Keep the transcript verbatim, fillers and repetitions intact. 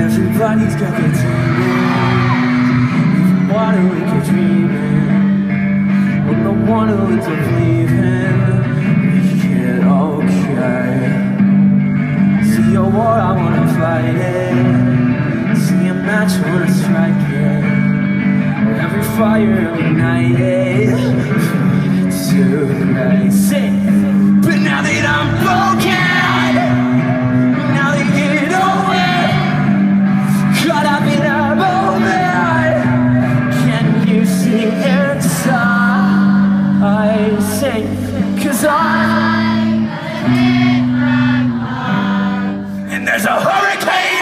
Everybody's got their demons. Even water we keep dreaming. When the one who ends up leaving, we get okay. See a war, I wanna fight it. See a match, I wanna strike it. Every fire, every night, it's too late. Sing. But now that I'm broken, now that you know it, caught up in a moment, can you see inside? I sing, cause I'm and there's a hurricane